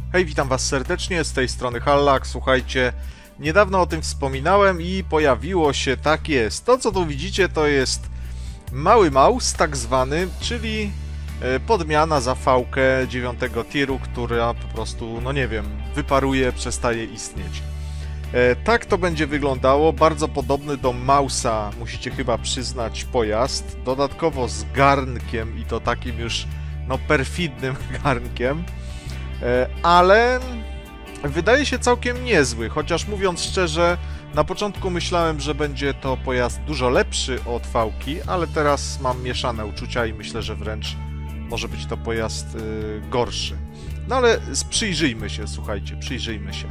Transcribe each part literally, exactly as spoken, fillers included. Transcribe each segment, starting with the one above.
Hej, witam was serdecznie, z tej strony Hallak. Słuchajcie, niedawno o tym wspominałem i pojawiło się, tak jest. To, co tu widzicie, to jest mały mouse, tak zwany, czyli podmiana za fałkę dziewiątego tieru, która po prostu, no nie wiem, wyparuje, przestaje istnieć. Tak to będzie wyglądało, bardzo podobny do mausa, musicie chyba przyznać, pojazd, dodatkowo z garnkiem i to takim już, no, perfidnym garnkiem. Ale wydaje się całkiem niezły, chociaż mówiąc szczerze, na początku myślałem, że będzie to pojazd dużo lepszy od fałki, ale teraz mam mieszane uczucia i myślę, że wręcz może być to pojazd yy, gorszy. No ale przyjrzyjmy się, słuchajcie, przyjrzyjmy się.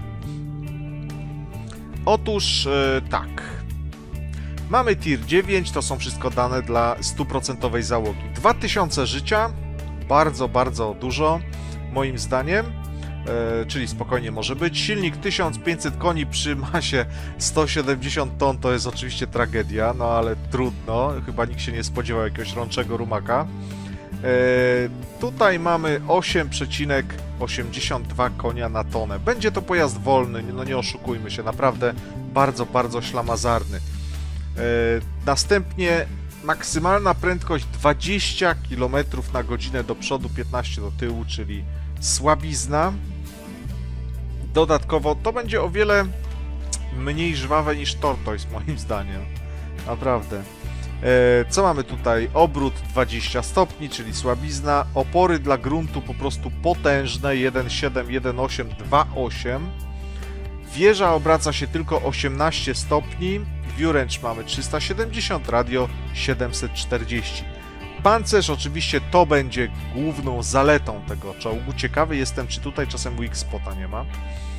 Otóż yy, tak. Mamy tier dziewięć, to są wszystko dane dla stuprocentowej załogi. dwa tysiące życia, bardzo, bardzo dużo. Moim zdaniem, e, czyli spokojnie może być. Silnik tysiąc pięćset koni przy masie sto siedemdziesiąt ton to jest oczywiście tragedia, no ale trudno, chyba nikt się nie spodziewał jakiegoś rączego rumaka. E, tutaj mamy osiem przecinek osiemdziesiąt dwa konia na tonę. Będzie to pojazd wolny, no nie oszukujmy się, naprawdę bardzo, bardzo ślamazarny. E, następnie maksymalna prędkość dwadzieścia kilometrów na godzinę do przodu, piętnaście do tyłu, czyli słabizna. Dodatkowo to będzie o wiele mniej żwawe niż Tortoise, moim zdaniem. Naprawdę. E, co mamy tutaj? Obrót dwadzieścia stopni, czyli słabizna. Opory dla gruntu po prostu potężne. jeden przecinek siedem, jeden przecinek osiem, dwa przecinek osiem. Wieża obraca się tylko osiemnaście stopni. View range mamy trzysta siedemdziesiąt, radio siedemset czterdzieści. Pancerz oczywiście to będzie główną zaletą tego czołgu. Ciekawy jestem, czy tutaj czasem weak spota nie ma. Ehm,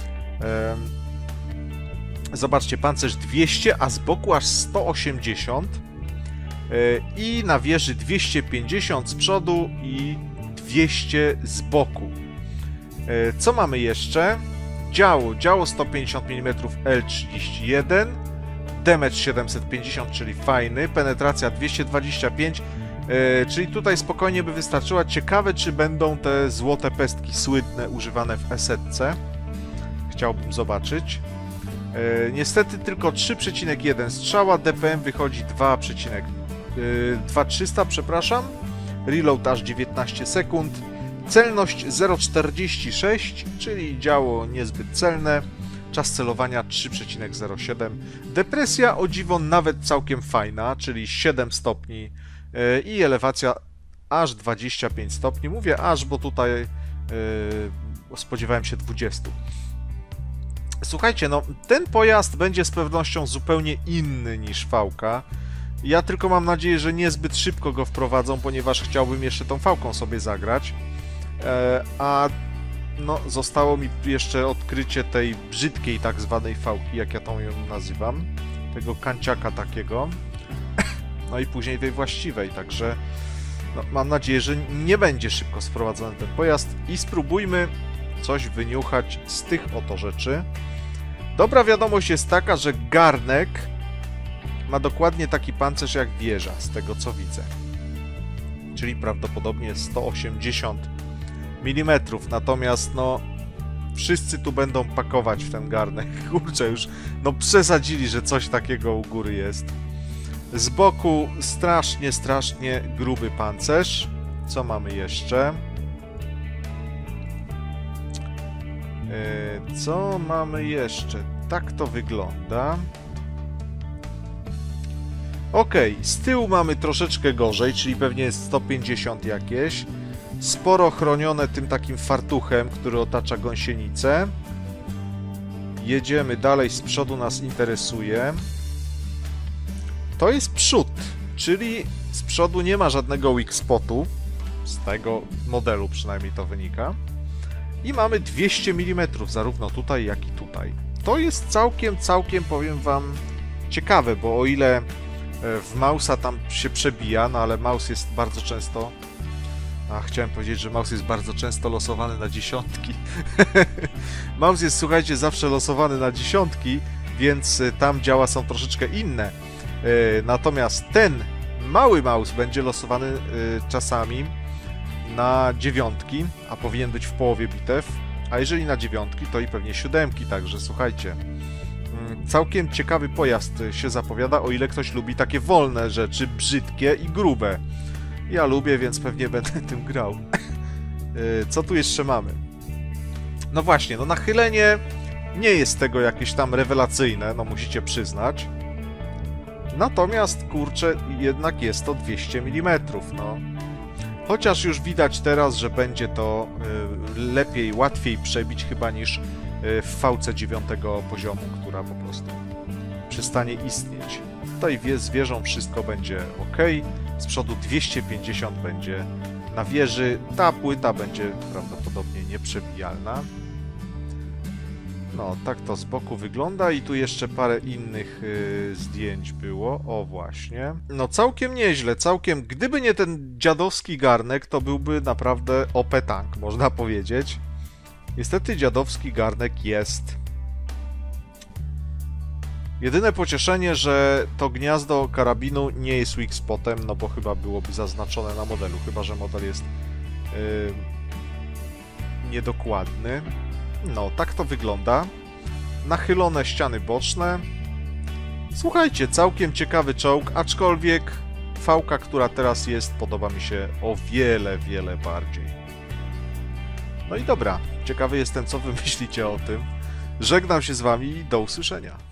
zobaczcie, pancerz dwieście, a z boku aż sto osiemdziesiąt. Ehm, I na wieży dwieście pięćdziesiąt z przodu i dwieście z boku. Ehm, co mamy jeszcze? Działo, działo sto pięćdziesiąt milimetrów L trzydzieści jeden. Damage siedemset pięćdziesiąt, czyli fajny. Penetracja dwieście dwadzieścia pięć. Yy, czyli tutaj spokojnie by wystarczyła. Ciekawe, czy będą te złote pestki słynne używane w esetce. Chciałbym zobaczyć. Yy, niestety tylko trzy przecinek jeden strzała, D P M wychodzi dwa przecinek trzysta, przepraszam. Reload aż dziewiętnaście sekund. Celność zero przecinek czterdzieści sześć, czyli działo niezbyt celne. Czas celowania trzy przecinek zero siedem. Depresja o dziwo nawet całkiem fajna, czyli siedem stopni. I elewacja aż dwadzieścia pięć stopni. Mówię aż, bo tutaj yy, spodziewałem się dwudziestu. Słuchajcie, no ten pojazd będzie z pewnością zupełnie inny niż fałka. Ja tylko mam nadzieję, że niezbyt szybko go wprowadzą, ponieważ chciałbym jeszcze tą fałką sobie zagrać. E, a no, zostało mi jeszcze odkrycie tej brzydkiej tak zwanej fałki, jak ja tą ją nazywam. Tego kanciaka takiego. No i później tej właściwej, także no, mam nadzieję, że nie będzie szybko sprowadzony ten pojazd i spróbujmy coś wyniuchać z tych oto rzeczy. Dobra wiadomość jest taka, że garnek ma dokładnie taki pancerz jak wieża, z tego co widzę. Czyli prawdopodobnie sto osiemdziesiąt milimetrów, natomiast no wszyscy tu będą pakować w ten garnek. Kurczę, już no przesadzili, że coś takiego u góry jest. Z boku strasznie, strasznie gruby pancerz. Co mamy jeszcze? Yy, co mamy jeszcze? Tak to wygląda. Ok, z tyłu mamy troszeczkę gorzej, czyli pewnie jest sto pięćdziesiąt jakieś. Sporo chronione tym takim fartuchem, który otacza gąsienicę. Jedziemy dalej, z przodu nas interesuje. To jest przód, czyli z przodu nie ma żadnego weak spotu, z tego modelu przynajmniej to wynika. I mamy dwieście milimetrów, zarówno tutaj, jak i tutaj. To jest całkiem, całkiem, powiem wam, ciekawe, bo o ile w mausa tam się przebija, no ale mouse jest bardzo często... A, chciałem powiedzieć, że mouse jest bardzo często losowany na dziesiątki. Mouse jest, słuchajcie, zawsze losowany na dziesiątki, więc tam działa są troszeczkę inne. Natomiast ten mały mouse będzie losowany czasami na dziewiątki, a powinien być w połowie bitew, A jeżeli na dziewiątki, to i pewnie siódemki, także słuchajcie. Całkiem ciekawy pojazd się zapowiada, o ile ktoś lubi takie wolne rzeczy, brzydkie i grube. Ja lubię, więc pewnie będę tym grał. Co tu jeszcze mamy? No właśnie, no nachylenie nie jest tego jakieś tam rewelacyjne, no musicie przyznać. Natomiast, kurczę, jednak jest to dwieście milimetrów, no. Chociaż już widać teraz, że będzie to y, lepiej, łatwiej przebić chyba niż y, w V C dziewiątego poziomu, która po prostu przestanie istnieć. Tutaj wie, z wieżą wszystko będzie ok. Z przodu dwieście pięćdziesiąt będzie na wieży. Ta płyta będzie prawdopodobnie nieprzebijalna. No, tak to z boku wygląda i tu jeszcze parę innych yy, zdjęć było. O, właśnie. No, całkiem nieźle, całkiem... Gdyby nie ten dziadowski garnek, to byłby naprawdę O P tank, można powiedzieć. Niestety dziadowski garnek jest. Jedyne pocieszenie, że to gniazdo karabinu nie jest weak spotem, no bo chyba byłoby zaznaczone na modelu, chyba że model jest yy, niedokładny. No, tak to wygląda. Nachylone ściany boczne. Słuchajcie, całkiem ciekawy czołg, aczkolwiek V-ka, która teraz jest, podoba mi się o wiele, wiele bardziej. No i dobra, ciekawy jestem, co wy myślicie o tym. Żegnam się z wami i do usłyszenia.